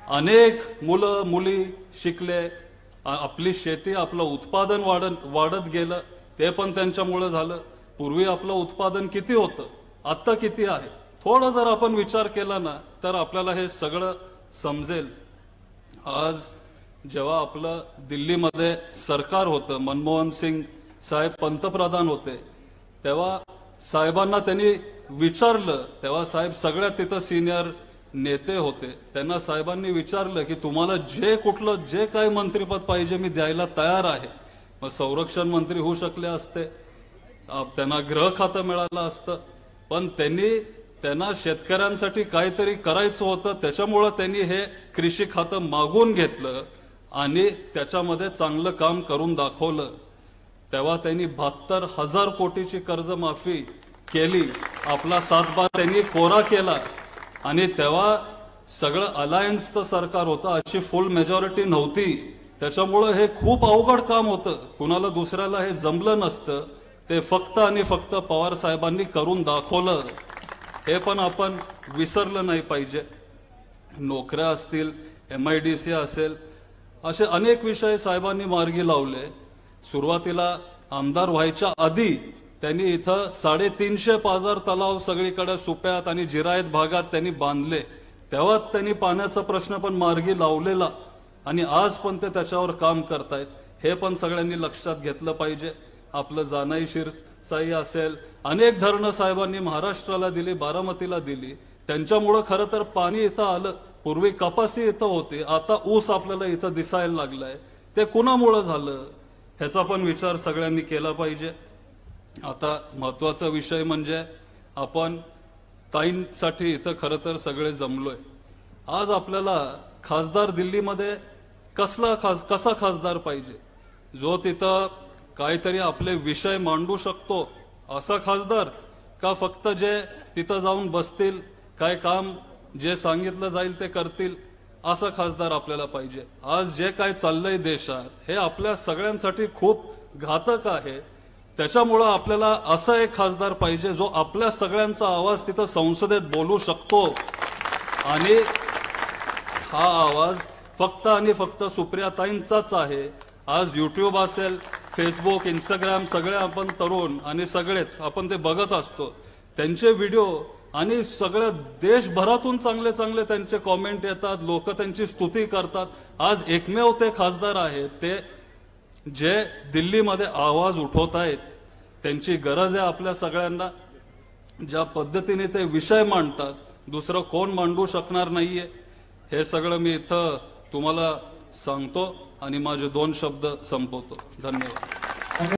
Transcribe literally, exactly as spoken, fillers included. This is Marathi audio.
अनेक मुलं मुली शिकले, आपली शेती आपलं उत्पादन वाढत वाढत गेलं, ते पण त्यांच्यामुळे झालं। पूर्वी आपलं उत्पादन किती होतं, आता किती आहे, थोडा जर आपण विचार केला ना तर आपल्याला हे सगळं समजेल। आज जेव्हा आपलं दिल्लीमध्ये सरकार होतं, मनमोहन सिंग साहेब पंतप्रधान होते, तेव्हा साहेबांना त्यांनी विचारलं, तेव्हा साहेब सगळ्यात तिथं सिनियर नेते होते, त्यांना साहेबांनी विचारलं की तुम्हाला जे कुठलं जे काही मंत्रिपद पाहिजे मी द्यायला तयार आहे। मग संरक्षण मंत्री होऊ शकले असते, त्यांना गृह खातं मिळालं असतं, पण त्यांनी त्यांना शेतकऱ्यांसाठी काहीतरी करायचं होतं, त्याच्यामुळे त्यांनी हे कृषी खातं मागून घेतलं आणि त्याच्यामध्ये चांगलं काम करून दाखवलं। तेव्हा त्यांनी बहात्तर हजार कोटीची कर्जमाफी केली, आपला सातबार त्यांनी कोरा केला आणि तेव्हा सगळं अलायन्सचं सरकार होतं, अशी फुल मेजॉरिटी नव्हती, त्याच्यामुळे हे खूप अवघड काम होतं, कुणाला दुसऱ्याला हे जमलं नसतं, ते फक्त आणि फक्त पवार साहेबांनी करून दाखवलं, हे पण आपण विसरलं नाही पाहिजे। नोकऱ्या असतील, एमआयडीसी असेल, असे अनेक विषय साहेबांनी मार्गी लावले। सुरुवातीला आमदार व्हायच्या आधी त्यांनी इथं साडेतीनशे पाजार तलाव सगळीकडे सुप्यात आणि जिरायत भागात त्यांनी बांधले, तेव्हा त्यांनी पाण्याचा प्रश्न पण मार्गी लावलेला आणि आज पण ते त्याच्यावर काम करतायत, हे पण सगळ्यांनी लक्षात घेतलं पाहिजे। आपलं जानाई शिरसाई असेल, अनेक धरणं साहेबांनी महाराष्ट्राला दिली, बारामतीला दिली, त्यांच्यामुळे खरं तर पाणी इथं आलं। पूर्वी कपासी इथं होती, आता ऊस आपल्याला इथं दिसायला लागलाय, ते कुणामुळे झालं ह्याचा पण विचार सगळ्यांनी केला पाहिजे। आता महत्वाचा विषय म्हणजे आपण ताईंसाठी इथं खरं तर सगळे जमलोय। आज आपल्याला खासदार दिल्लीमध्ये कसला खास कसा खासदार पाहिजे, जो तिथं काहीतरी आपले विषय मांडू शकतो असा खासदार, का फक्त जे तिथं जाऊन बसतील, काय काम जे सांगितलं जाईल ते करतील असा खासदार आपल्याला पाहिजे। आज जे काय चाललंय देशात हे आपल्या सगळ्यांसाठी खूप घातक आहे, त्याच्यामुळे आपल्याला असा एक खासदार पाहिजे जो आपल्या सगळ्यांचा आवाज तिथं संसदेत बोलू शकतो आणि हा आवाज फक्त आणि फक्त सुप्रियाताईंचाच आहे। आज यूट्यूब असेल, फेसबुक, इंस्टाग्राम, सगळे आपण तरुण आणि सगळेच आपण ते बघत असतो, त्यांचे व्हिडिओ आणि सगळ्या देशभरातून चांगले चांगले त्यांचे कॉमेंट येतात, लोक त्यांची स्तुती करतात। आज एकमेव ते खासदार आहेत ते जे दिल्लीमध्ये आवाज उठवत आहेत, त्यांची गरज आहे आपल्या सगळ्यांना। ज्या पद्धतीने ते विषय मांडतात दुसरं कोण मांडू शकणार नाहीये, हे सगळं मी इथं तुम्हाला सांगतो आणि माझे दोन शब्द संपवतो। धन्यवाद।